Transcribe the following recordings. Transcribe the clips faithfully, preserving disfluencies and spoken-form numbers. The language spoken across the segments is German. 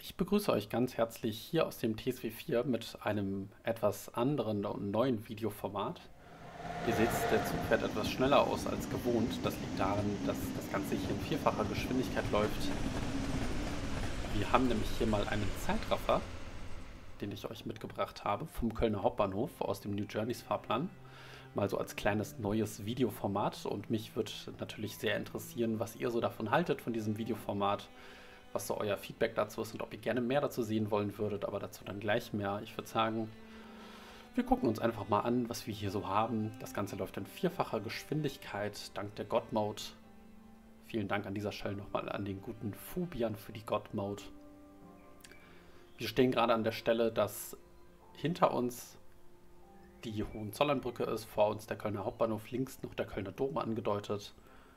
Ich begrüße euch ganz herzlich hier aus dem T S W vier mit einem etwas anderen und neuen Videoformat. Ihr seht, der Zug fährt etwas schneller aus als gewohnt. Das liegt daran, dass das Ganze hier in vierfacher Geschwindigkeit läuft. Wir haben nämlich hier mal einen Zeitraffer, den ich euch mitgebracht habe, vom Kölner Hauptbahnhof aus dem New Journeys Fahrplan. Mal so als kleines neues Videoformat, und mich würde natürlich sehr interessieren, was ihr so davon haltet, von diesem Videoformat, was so euer Feedback dazu ist und ob ihr gerne mehr dazu sehen wollen würdet, aber dazu dann gleich mehr. Ich würde sagen, wir gucken uns einfach mal an, was wir hier so haben. Das Ganze läuft in vierfacher Geschwindigkeit, dank der God Mode. Vielen Dank an dieser Stelle nochmal an den guten Fubian für die God Mode. Wir stehen gerade an der Stelle, dass hinter uns die Hohenzollernbrücke ist, vor uns der Kölner Hauptbahnhof, links noch der Kölner Dom angedeutet.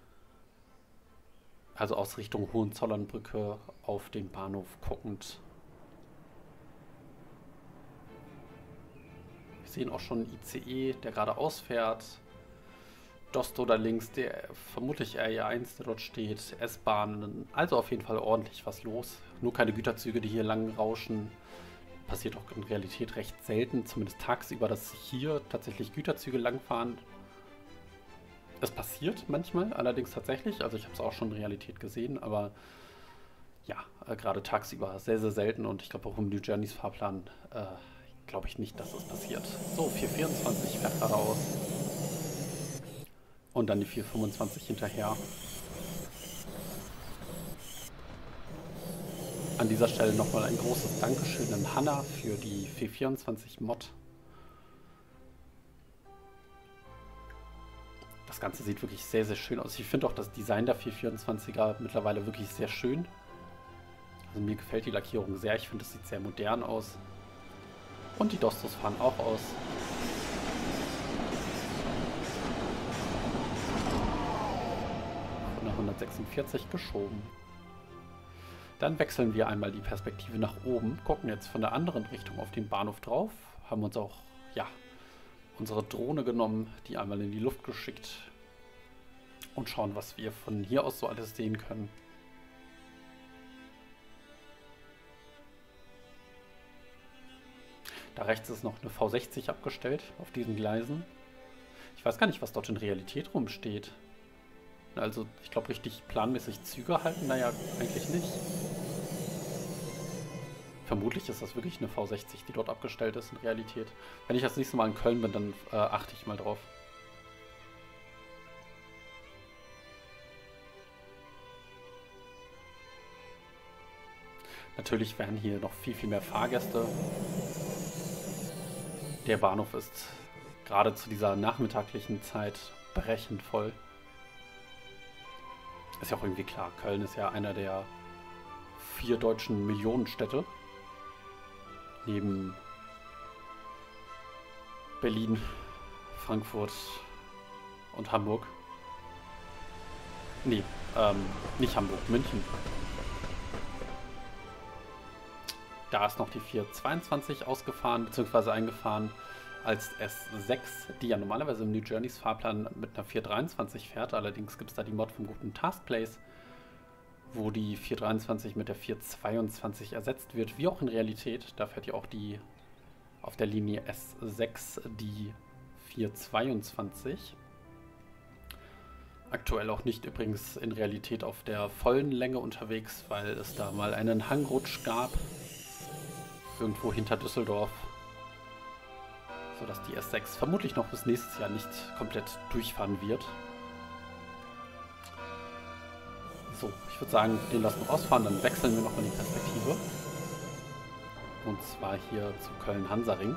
Also aus Richtung Hohenzollernbrücke auf den Bahnhof guckend. Wir sehen auch schon einen I C E, der geradeaus fährt. Dosto da links, der vermutlich R E eins, der dort steht. S-Bahnen, also auf jeden Fall ordentlich was los. Nur keine Güterzüge, die hier lang rauschen. Passiert auch in Realität recht selten, zumindest tagsüber, dass hier tatsächlich Güterzüge langfahren. Es passiert manchmal, allerdings tatsächlich. Also ich habe es auch schon in Realität gesehen, aber ja, äh, gerade tagsüber sehr, sehr selten. Und ich glaube auch im New Journeys Fahrplan äh, glaube ich nicht, dass es passiert. So, vier vierundzwanzig fährt geradeaus. Und dann die vier fünfundzwanzig hinterher. An dieser Stelle nochmal ein großes Dankeschön an Hanna für die vier vierundzwanzig Mod. Das Ganze sieht wirklich sehr, sehr schön aus. Ich finde auch das Design der vier vierundzwanziger mittlerweile wirklich sehr schön. Also mir gefällt die Lackierung sehr. Ich finde, es sieht sehr modern aus. Und die Dostos fahren auch aus. Von der hundertsechsundvierzig geschoben. Dann wechseln wir einmal die Perspektive nach oben, gucken jetzt von der anderen Richtung auf den Bahnhof drauf, haben uns auch, ja, unsere Drohne genommen, die einmal in die Luft geschickt und schauen, was wir von hier aus so alles sehen können. Da rechts ist noch eine V sechzig abgestellt auf diesen Gleisen. Ich weiß gar nicht, was dort in Realität rumsteht. Also ich glaube, richtig planmäßig Züge halten da ja eigentlich nicht. Vermutlich ist das wirklich eine V sechzig, die dort abgestellt ist in Realität. Wenn ich das nächste Mal in Köln bin, dann äh, achte ich mal drauf. Natürlich wären hier noch viel, viel mehr Fahrgäste. Der Bahnhof ist gerade zu dieser nachmittaglichen Zeit brechend voll. Ist ja auch irgendwie klar, Köln ist ja einer der vier deutschen Millionenstädte. Neben Berlin, Frankfurt und Hamburg. Nee, ähm, nicht Hamburg, München. Da ist noch die vier zweiundzwanzig ausgefahren bzw. eingefahren als S sechs, die ja normalerweise im New Journeys Fahrplan mit einer vier dreiundzwanzig fährt. Allerdings gibt es da die Mod vom guten Taskplace, wo die vier dreiundzwanzig mit der vier zweiundzwanzig ersetzt wird, wie auch in Realität. Da fährt ja auch die auf der Linie S sechs die vier zweiundzwanzig. Aktuell auch nicht übrigens in Realität auf der vollen Länge unterwegs, weil es da mal einen Hangrutsch gab, irgendwo hinter Düsseldorf, sodass die S sechs vermutlich noch bis nächstes Jahr nicht komplett durchfahren wird. So, ich würde sagen, den lassen wir ausfahren, dann wechseln wir nochmal die Perspektive. Und zwar hier zu Köln-Hansaring.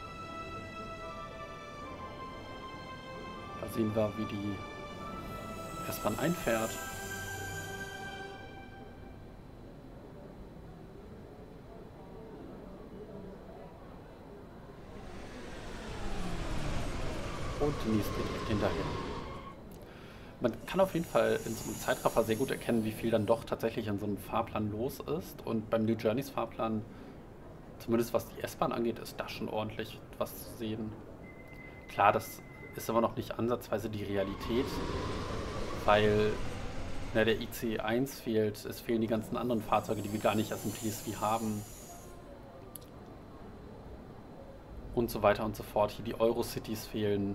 Da sehen wir, wie die S-Bahn einfährt. Und die nächste direkt hinterher. Man kann auf jeden Fall in so einem Zeitraffer sehr gut erkennen, wie viel dann doch tatsächlich in so einem Fahrplan los ist. Und beim New Journeys Fahrplan, zumindest was die S-Bahn angeht, ist da schon ordentlich was zu sehen. Klar, das ist aber noch nicht ansatzweise die Realität, weil Ne, der I C eins fehlt, es fehlen die ganzen anderen Fahrzeuge, die wir gar nicht erst im T S V haben. Und so weiter und so fort. Hier die Eurocities fehlen.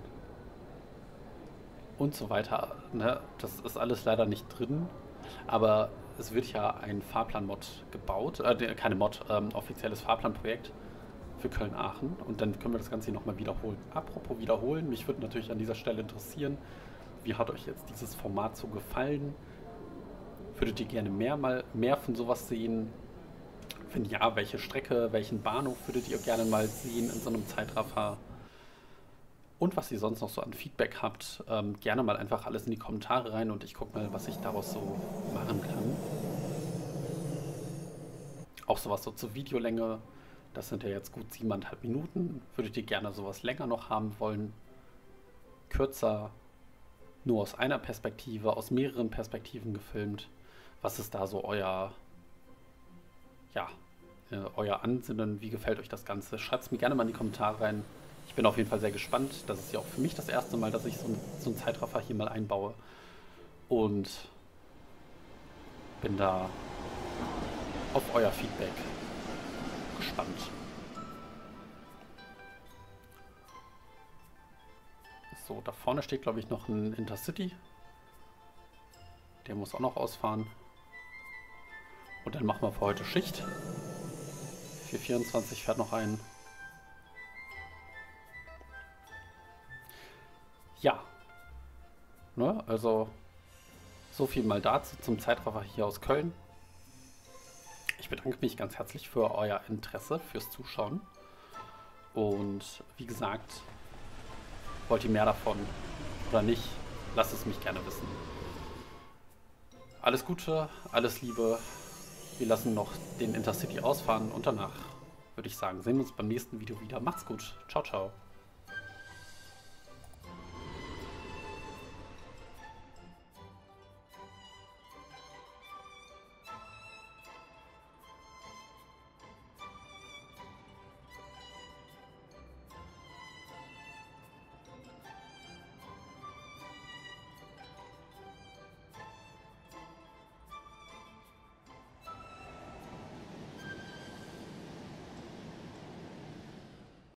Und so weiter. Ne? Das ist alles leider nicht drin. Aber es wird ja ein Fahrplan-Mod gebaut. Äh, keine Mod, ähm, offizielles Fahrplanprojekt für Köln-Aachen. Und dann können wir das Ganze hier nochmal wiederholen. Apropos wiederholen, mich würde natürlich an dieser Stelle interessieren, wie hat euch jetzt dieses Format so gefallen? Würdet ihr gerne mehr, mal, mehr von sowas sehen? Wenn ja, welche Strecke, welchen Bahnhof würdet ihr gerne mal sehen in so einem Zeitraffer? Und was ihr sonst noch so an Feedback habt, ähm, gerne mal einfach alles in die Kommentare rein und ich gucke mal, was ich daraus so machen kann. Auch sowas so zur Videolänge. Das sind ja jetzt gut siebeneinhalb Minuten. Würdet ihr gerne sowas länger noch haben wollen? Kürzer? Nur aus einer Perspektive, aus mehreren Perspektiven gefilmt? Was ist da so euer, ja, äh, euer Ansinnen? Wie gefällt euch das Ganze? Schreibt es mir gerne mal in die Kommentare rein. Ich bin auf jeden Fall sehr gespannt. Das ist ja auch für mich das erste Mal, dass ich so, ein, so einen Zeitraffer hier mal einbaue. Und bin da auf euer Feedback gespannt. So, da vorne steht, glaube ich, noch ein Intercity. Der muss auch noch ausfahren. Und dann machen wir für heute Schicht. vier vierundzwanzig fährt noch ein. Ja. Ne, also so viel mal dazu zum Zeitraffer hier aus Köln. Ich bedanke mich ganz herzlich für euer Interesse, fürs Zuschauen. Und wie gesagt, wollt ihr mehr davon oder nicht, lasst es mich gerne wissen. Alles Gute, alles Liebe. Wir lassen noch den Intercity ausfahren und danach würde ich sagen, sehen wir uns beim nächsten Video wieder. Macht's gut. Ciao, ciao.